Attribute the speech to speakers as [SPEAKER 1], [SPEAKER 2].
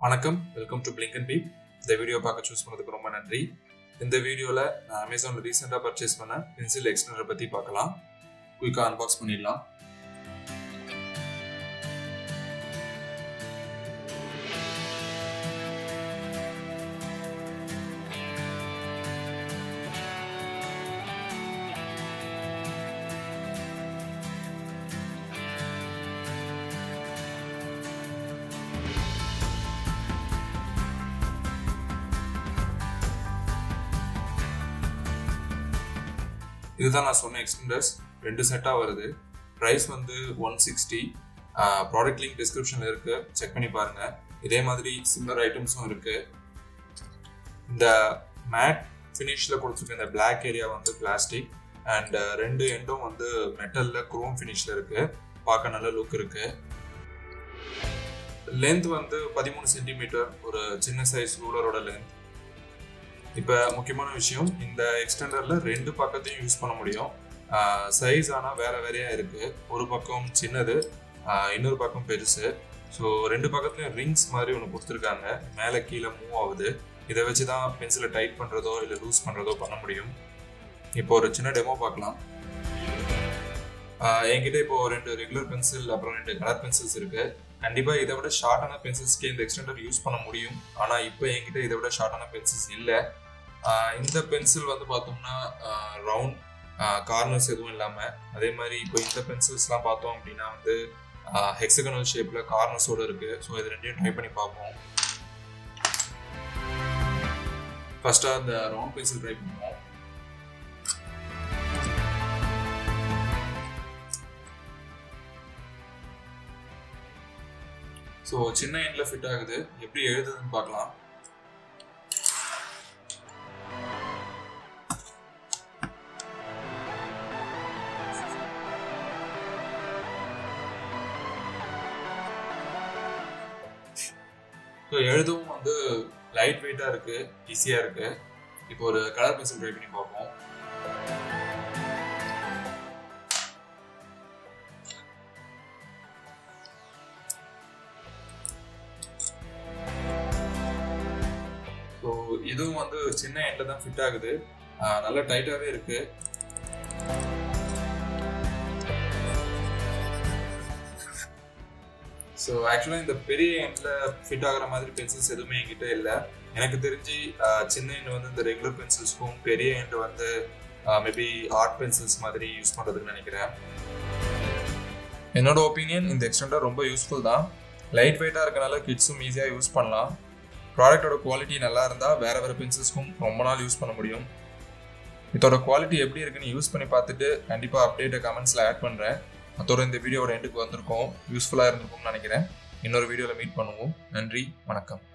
[SPEAKER 1] வணக்கம், welcome to Blink and Peep. இந்த video பார்க்க சூஸ் பண்ணதுக்கு ரொம்ப நன்றி. இந்த வீடியோவில் நான் அமேசானில் ரீசெண்டாக பர்ச்சேஸ் பண்ண பென்சில் எக்ஸ்டெண்டரை பற்றி பார்க்கலாம். குயிக்காக அன்பாக்ஸ் பண்ணிடலாம். இதுதான் நான் சொன்ன எக்ஸ்டெண்டர்ஸ், 2 செட்டாக வருது. ப்ரைஸ் வந்து 160. ப்ராடக்ட் லிங்க் டிஸ்கிரிப்ஷனில் இருக்குது, செக் பண்ணி பாருங்கள். இதே மாதிரி சிமிலர் ஐட்டம்ஸும் இருக்குது. இந்த மேட் ஃபினிஷில் கொடுத்துருக்க இந்த பிளாக் ஏரியா வந்து பிளாஸ்டிக் அண்ட் 2 எண்டும் வந்து மெட்டலில் குரோம் ஃபினிஷில் இருக்குது. பார்க்க நல்ல லுக் இருக்குது. லென்த் வந்து 13 சென்டிமீட்டர், ஒரு சின்ன சைஸ் ரூலரோட லென்த். இப்போ முக்கியமான விஷயம், இந்த எக்ஸ்டெண்டரில் 2 பக்கத்தையும் யூஸ் பண்ண முடியும். சைஸ் ஆனால் வேறையாக இருக்குது. ஒரு பக்கம் சின்னது, இன்னொரு பக்கம் பெருசு. ஸோ 2 பக்கத்துலையும் ரிங்ஸ் மாதிரி ஒன்று கொடுத்துருக்காங்க. மேலே கீழே மூவ் ஆகுது. இதை வச்சு தான் பென்சிலை டைட் பண்ணுறதோ இல்லை லூஸ் பண்ணுறதோ பண்ண முடியும். இப்போ ஒரு சின்ன டெமோ பார்க்கலாம். என்கிட்ட இப்போது 2 ரெகுலர் பென்சில் அப்புறம் 2 கலர் பென்சில்ஸ் இருக்குது. கண்டிப்பாக இதை விட ஷார்ட்டான பென்சில்ஸ்க்கு இந்த எக்ஸ்டெண்டர் யூஸ் பண்ண முடியும். ஆனால் இப்போ என்கிட்ட இதை விட ஷார்ட்டான பென்சில்ஸ் இல்லை. இந்த பென்சில் வந்து பார்த்தோம்னா ரவுண்ட் கார்னர்ஸ் எதுவும் இல்லாமல், அதே மாதிரி இப்போ இந்த பென்சில்ஸ்லாம் பார்த்தோம் அப்படின்னா வந்து ஹெக்ஸகனல் ஷேப்பில் கார்னர்ஸோடு இருக்குது. ஸோ இது ரெண்டையும் ட்ரை பண்ணி பார்ப்போம். ஃபஸ்ட்டாக இந்த ரவுண்ட் பென்சில் ட்ரை பண்ணுவோம். ஸோ சின்ன எண்டில் ஃபிட் ஆகுது. எப்படி எழுதுதுன்னு பார்க்கலாம். ஸோ எழுதவும் வந்து லைட் வெயிட்டாக இருக்குது, ஈஸியாக இருக்குது. இப்போ ஒரு கலர் பென்சில் ட்ரை பண்ணி பார்ப்போம். ஸோ இதுவும் வந்து சின்ன எண்டில் தான் ஃபிட் ஆகுது. நல்லா டைட்டாகவே இருக்குது. ஸோ ஆக்சுவலாக இந்த பெரிய எண்டில் ஃபிட் ஆகிற மாதிரி பென்சில்ஸ் எதுவுமே என்கிட்ட இல்லை. எனக்கு தெரிஞ்சு சின்ன எண்டு வந்து இந்த ரெகுலர் பென்சில்ஸ்க்கும், பெரிய எண்டு வந்து மேபி ஆர்ட் பென்சில்ஸ் மாதிரி யூஸ் பண்ணுறதுக்கு நினைக்கிறேன். என்னோட ஒப்பீனியன், இந்த எக்ஸ்டெண்டர் ரொம்ப யூஸ்ஃபுல் தான். லைட் வெயிட்டாக இருக்கனால கிட்ஸும் ஈஸியாக யூஸ் பண்ணலாம். ப்ராடக்டோட குவாலிட்டி நல்லா இருந்தால் வேறு பென்சில்ஸ்க்கும் ரொம்ப நாள் யூஸ் பண்ண முடியும். இதோட குவாலிட்டி எப்படி இருக்குன்னு யூஸ் பண்ணி பார்த்துட்டு கண்டிப்பாக அப்டேட்டை கமெண்ட்ஸில் ஆட் பண்ணுறேன். அதோட இந்த வீடியோட எண்டுக்கு வந்திருக்கோம். யூஸ்ஃபுல்லாக இருந்திருக்கும்னு நினைக்கிறேன். இன்னொரு வீடியோவில் மீட் பண்ணுவோம். நன்றி, வணக்கம்.